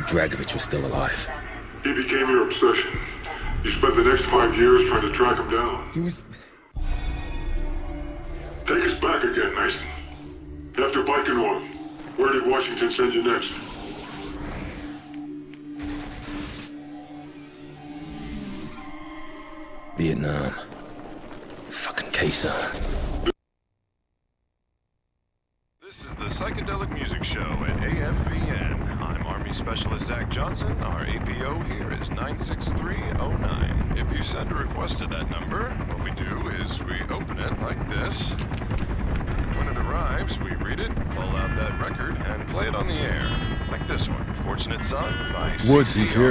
Dragovich was still alive. He became your obsession. You spent the next 5 years trying to track him down. He was... Take us back again, Mason. After Baikonur, where did Washington send you next? Vietnam. Fucking Khe-Sanh. This is the Psychedelic Music Show at AFVN. I'm Army Specialist Zach Johnson. Our APO here is 96309. If you send a request to that number, what we do is we open it like this. When it arrives, we read it, pull out that record, and play it on the air. Like this one, Fortunate Son by Woods, he's here.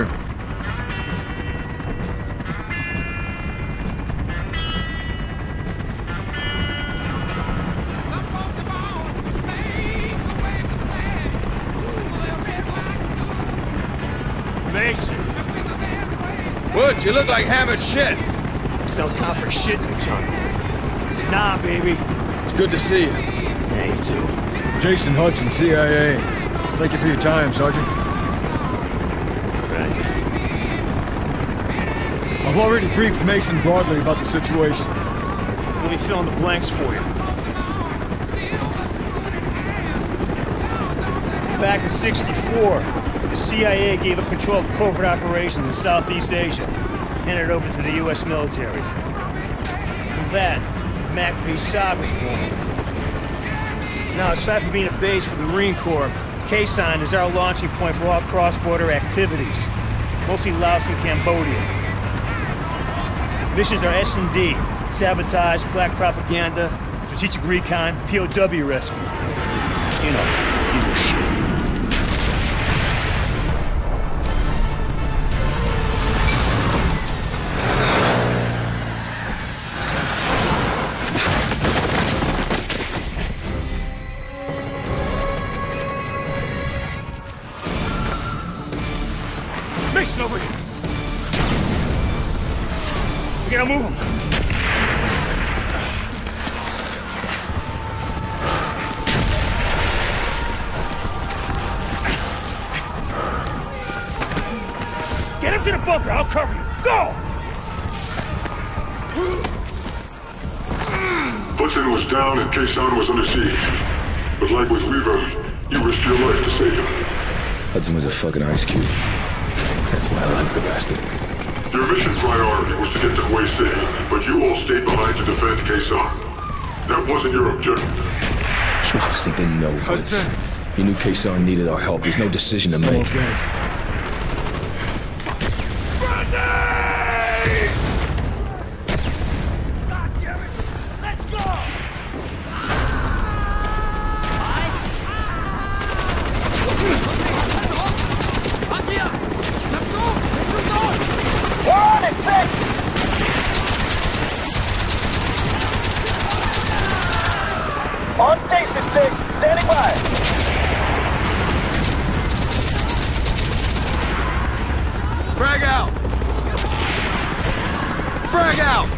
Mason! Woods, you look like hammered shit. Sell copper shit in the jungle. It's nah, baby. It's good to see you. Yeah, you too. Jason Hudson, CIA. Thank you for your time, Sergeant. Right. I've already briefed Mason broadly about the situation. Let me fill in the blanks for you. Back in '64, the CIA gave up control of covert operations in Southeast Asia, handed it over to the U.S. military. From that, MAC-V-SOG was born. Now, aside from being a base for the Marine Corps, Khe-Sanh is our launching point for all cross-border activities, mostly Laos and Cambodia. Missions are S&D, sabotage, black propaganda, strategic recon, POW rescue. You know, usual shit. Mason, over here! We gotta move him! Get him to the bunker, I'll cover you! Go! Hudson was down and Khe-Sanh was under siege. But like with Weaver, you risked your life to save him. Hudson was a fucking ice cube. That's why I like the bastard. Your mission priority was to get to Hue City, but you all stayed behind to defend Khe-Sanh. That wasn't your objective. You obviously didn't know Woods. You knew Khe-Sanh needed our help. There's no decision to make. On station 6, standing by. Frag out! Frag out!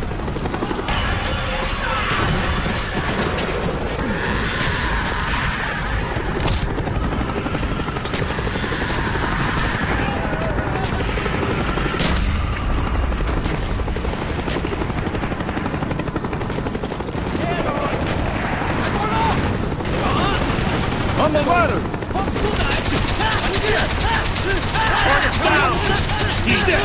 On the ladder! Target's down! He's dead!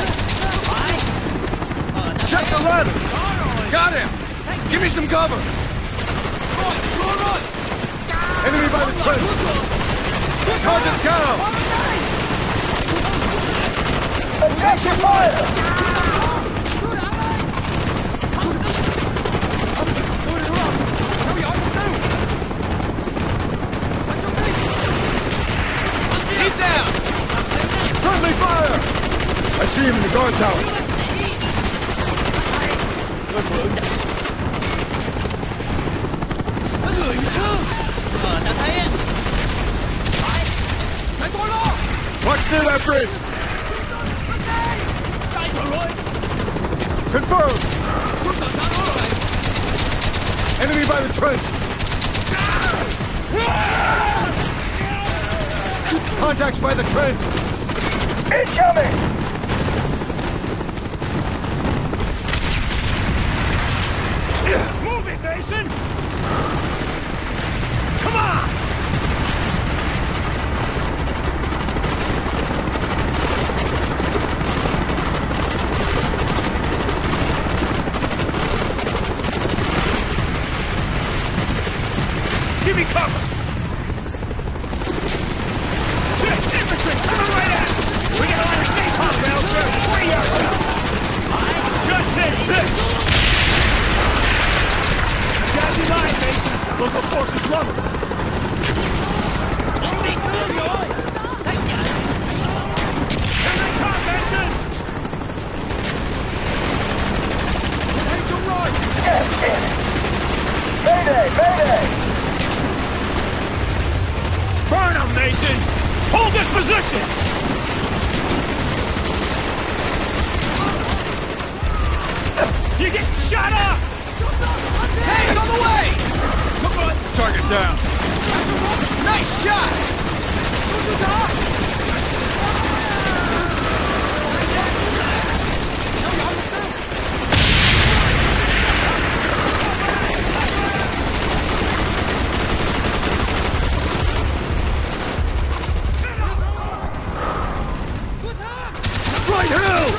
Check the ladder! Got him! Give me some cover! Enemy by the trench! Target down! Objective fire! He's down! Friendly fire! I see him in the guard tower. Watch near that bridge! Confirmed! Enemy by the trench! Contacts by the trench! Incoming! Move it, Mason! Come on! Give me cover! Shit! Infantry! Coming right at us! We got a lot of napalm down there! 20 yards out! Just hit this! Gassy line, Mason! Local forces love it! Here they come, Mason! Take the right! Yes, damn it! Mayday! Mayday! Burn them, Mason! Hold this position! You get shot up! Tanks on the way! Come on! Target down! Nice shot! Right hill!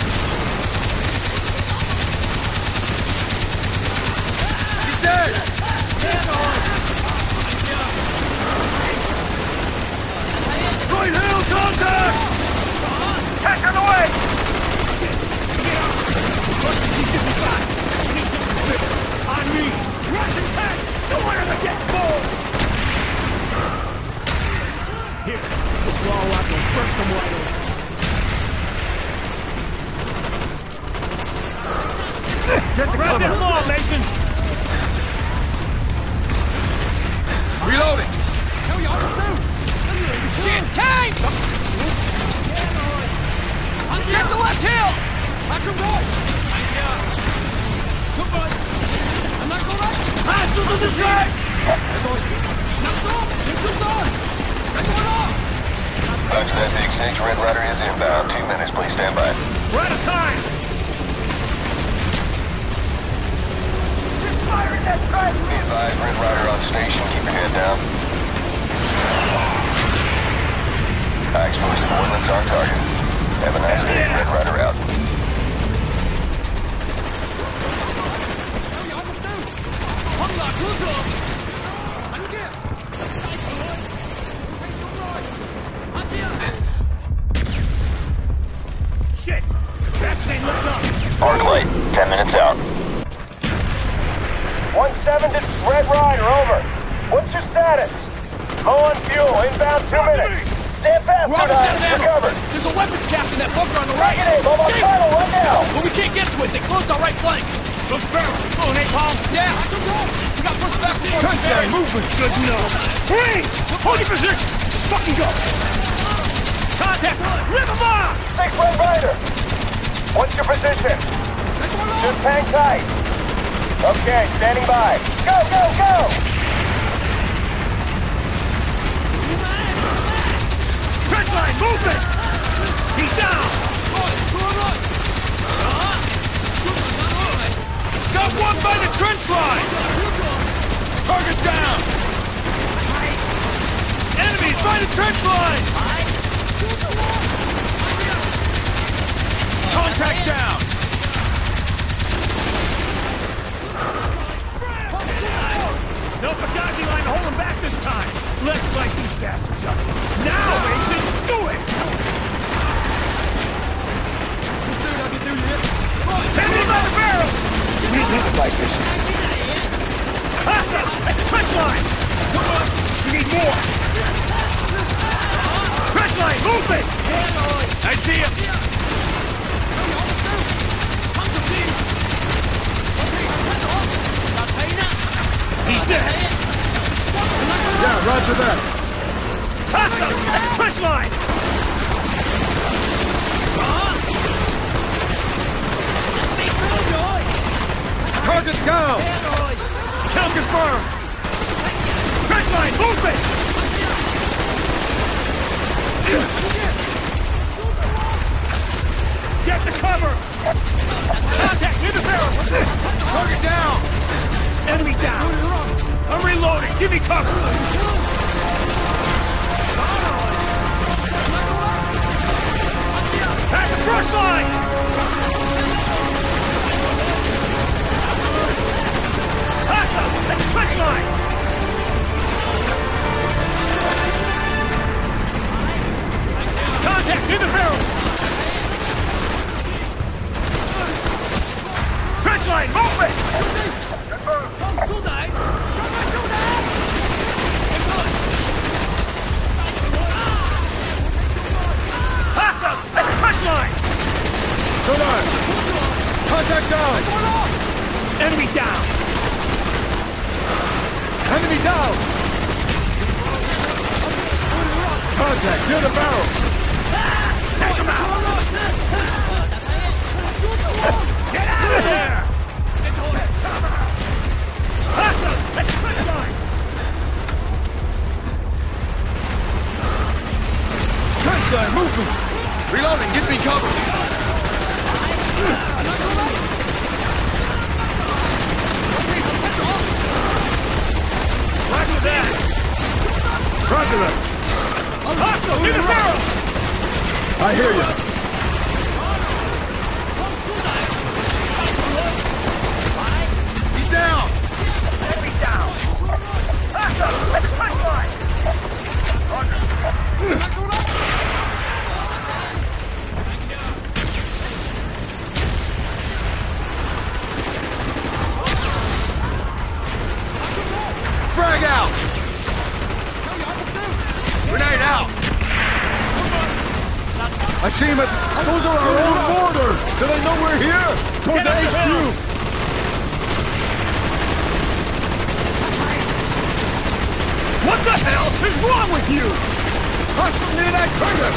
He's dead! Right hill, contact! Tank on the way! On me! Russian tanks! Nowhere to get forward! Here, this wall out will burst them wide open. Get the Grab cover! that wall, Mason! Reloading! Shit, tanks! Check the left hill! Hostiles on the track! Roger that, Big 6. Red Rider is inbound. 2 minutes, please stand by. We're out of time! Firing that strike! Be advised, Red Rider on station. Keep your head down. High explosive ordnance on target. Have a nice day. Red Rider out. Shit! Best ain't looked up! Arc light. 10 minutes out. 1-7 to Red Rider, over. What's your status? Low on fuel, inbound 2 minutes. Stand fast, We're almost out of You're ammo! covered. There's a weapons cache in that bunker on the right! Take it in, I'm on title right now. But we can't get to it! They closed our right flank! Those barrels! Oh, napalm! Yeah! We got pushed back before Trench line movement! Good to know! Marines! Hold your position! Let's fucking go! Contact! Rip them off! 6 Red Rider. What's your position? Just hang tight. Okay, standing by. Go, go, go! Trench line, movement! He's down! Got one by the trench line! Target down! Enemies by the trench line! Contact down! No Fugazi line to hold him back this time! Let's light these bastards up! Now, Mason! Do it! Hit me by the barrels! We need another fly station. Hostile! At the trench line! Come on! We need more! Trench line! Movement! I see him! He's dead! Yeah, roger that. Hostile! At the trench line! Target down! Kill confirmed! Trench line! Movement! to cover! Contact near the barrel! Target down! Enemy down! I'm reloading! Give me cover! At the brush line! Hostile! At the trench line! Contact near the barrel! Trench line, movement! Hostiles at the trench line! Hold on! Contact down! Enemy down! Enemy down! Contact near the barrel! Take him out! Get out of there! Hostiles at the trench line! Trench line, movement! Reloading, give me cover! Roger that! Roger that! Hostile in the barrel! I hear you. He's down! Enemy down! Hostile at the trench line! Frag out! Grenade out! I see him at... Those are our own mortars! Do they know we're here? Toward the HQ! What the hell is wrong with you? Hostile near that crater!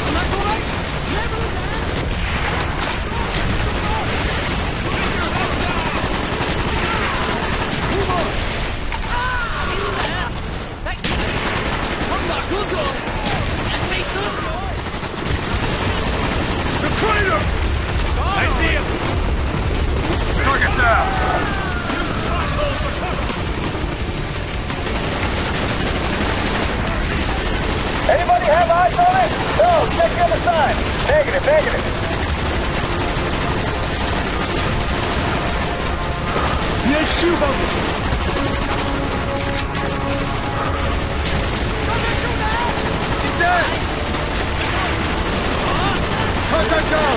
The crater! I see him! Target down! Anybody have eyes on it? No, check the other side. Negative, negative. The HQ bunker! He's dead! Contact down!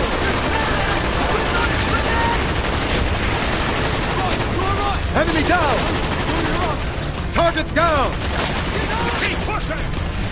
Enemy down! Target down! Keep pushing!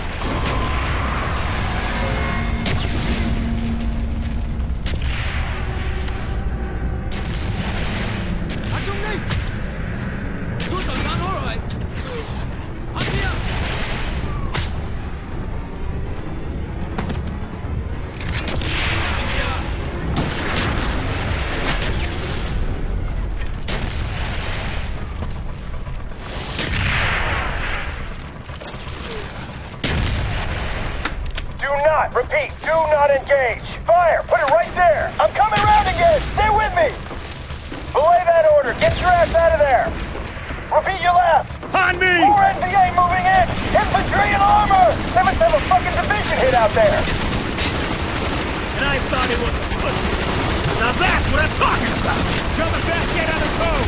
Repeat, do not engage. Fire! Put it right there! I'm coming around again! Stay with me! Belay that order! Get your ass out of there! Repeat your left! On me! More NVA moving in! Infantry and armor! They must have a fucking division hit out there! And I thought it was a pussy. Now that's what I'm talking about! Jumping back, get on the road!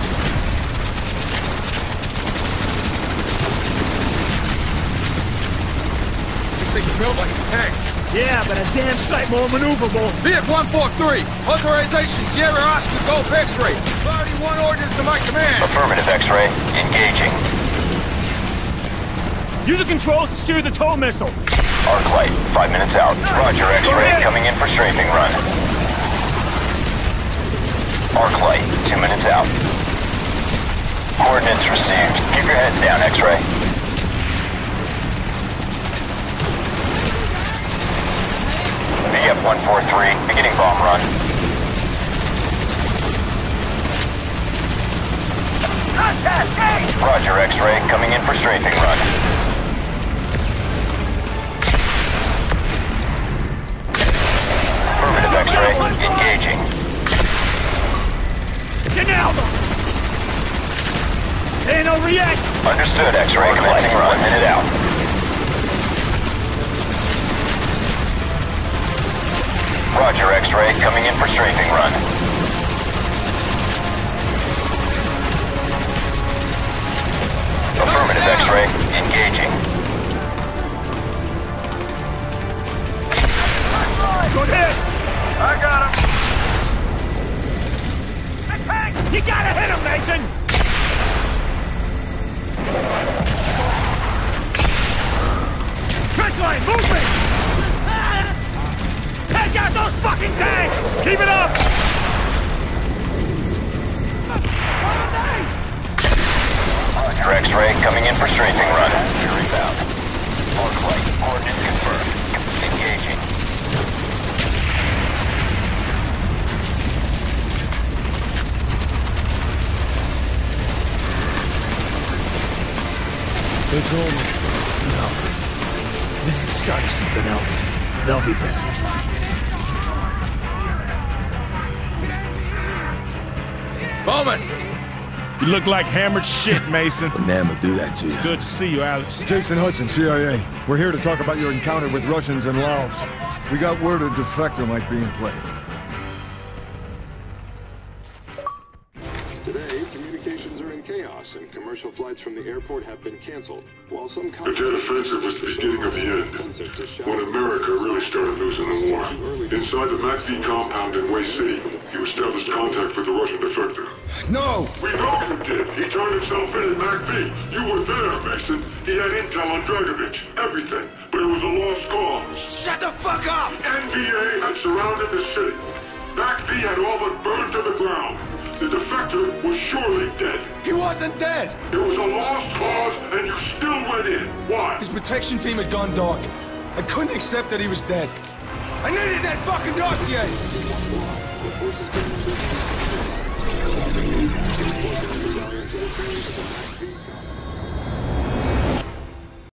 This thing is built like a tank. Yeah, but a damn sight more maneuverable. BF-143, authorization, Sierra Oscar, Golf X-ray. Priority 1 orders to my command. Affirmative, X-ray. Engaging. Use the controls to steer the tow missile. Arc light, 5 minutes out. Roger, X-ray. Coming in for strafing run. Arc light, 2 minutes out. Coordinates received. Keep your heads down, X-ray. BF-143, beginning bomb run. Roger, X-ray, coming in for strafing run. Affirmative, X-ray, Engaging. You nailed them! Ain't over yet! Understood, X-ray. Commencing run. 1 minute out. Roger, X-ray. Coming in for strafing run. Affirmative, X-ray. Engaging. Good hit! I got him! You gotta hit him, Mason! Trench line, movement! Take out those fucking tanks! Keep it up! Roger, X-ray. Coming in for strafing run. Inbound. Mark flight. Coordinates confirmed. Engaging. It's over. No. This is the start of something else. They'll be back. Bowman! You look like hammered shit, Mason. But Nam would do that to you. Good to see you, Alex. Jason Hudson, CIA. We're here to talk about your encounter with Russians in Laos. We got word a defector might be in play. Today, communications are in chaos, and commercial flights from the airport have been canceled. While some The Tet Offensive was the beginning of the end, when America really started losing the war. Inside the MACV compound in Way City, you established contact with the Russian defector. No! We know you did! He turned himself in MACV. You were there, Mason. He had intel on Dragovich. Everything. But it was a lost cause. Shut the fuck up! NVA had surrounded the city. MACV had all but burned to the ground. The defector was surely dead. He wasn't dead! It was a lost cause, and you still went in. Why? His protection team had gone dark. I couldn't accept that he was dead. I needed that fucking dossier! The forces